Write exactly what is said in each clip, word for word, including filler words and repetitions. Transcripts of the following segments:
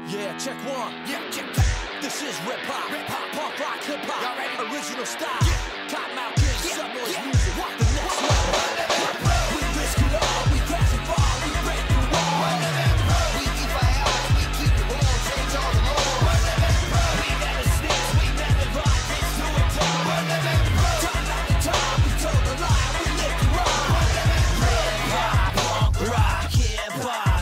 Yeah, check one. Yeah, check that. This is rip hop, Rip hop. punk rock, hip hop, Y'all ready? original style. Yeah. Cottonmouth Kings, Yeah. Sub Noise Yeah. music. What? The next level. We risk it all, we crash and fall, we break the wall. We keep our odds, we keep the ball, change all the law. We never snitch, we never lie, bitch, do it all. Time after time, we told a lie, we live the ride. Rip hop, punk rock, hip hop.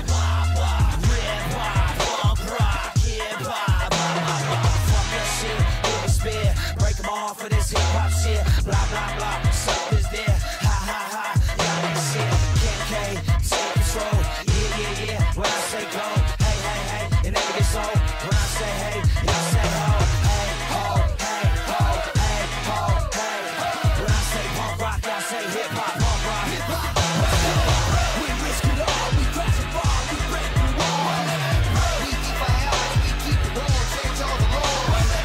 Rip hop, punk rock, hip hop. Fuck that shit, hit the spear, break 'em off for this hip hop shit. Blah blah blah, suck this there, ha ha ha. Y'all that shit, Kim K, take control. Yeah yeah yeah, when I say go, hey hey hey, it never gets old. When I say hey, y'all say ho, hey ho, hey ho, hey ho, hey. When I say punk rock, y'all say hip hop, punk rock, hip hop. We risk it all, we crash and fall, we break the wall. We keep our odds, we keep the ball, change all the law.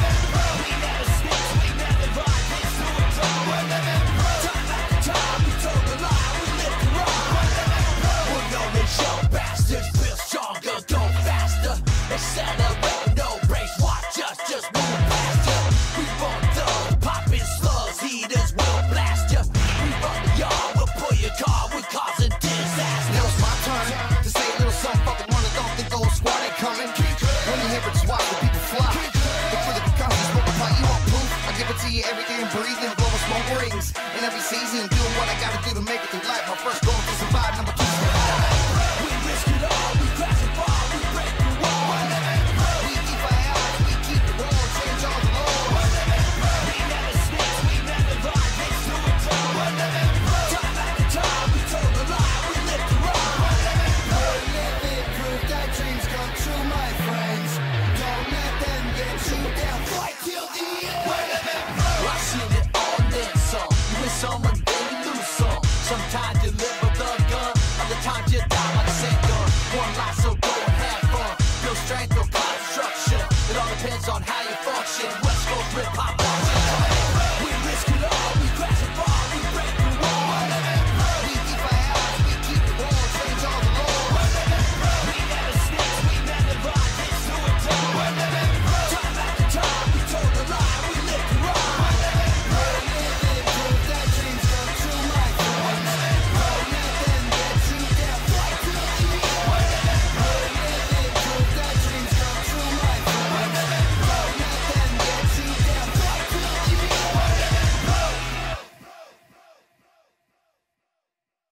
We never snitch, we never lie, bitch, do it all. Time after time, we told a lie, we live the ride. We're known as young bastards, build stronger, go faster. Accelerate, no brakes, watch us just move past ya. We born thugs, popping slugs, heaters will blast ya. We run the yard, we'll pull your car, we're causing disaster. Now it's my turn to say a little something fucking wonder. Don't think the whole squad ain't coming. When you hear it, just watch the people fly. Look for the concussions, multiply, you want proof? I give it to you every day and breathing, blowing smoke rings. In every season, doing what I gotta do to make it through life. My first goal is to survive, number two, survive. We risk it all, we crash and fall, we break the wall. We keep our odds, we keep the ball, change all the law. We never snitch, we never lie, bitch, do it all. Time after time, we told a lie, we live the ride. We're living proof that dreams come true, my friends. Don't let them get you down. Fight till the end. I seen it all in some. You win some and then you lose some. Sometimes you live with the gun, other times you die by the same gun. One life, so go and have fun. Build strength or construction. It all depends on how you function. West Coast rip hop, watch it.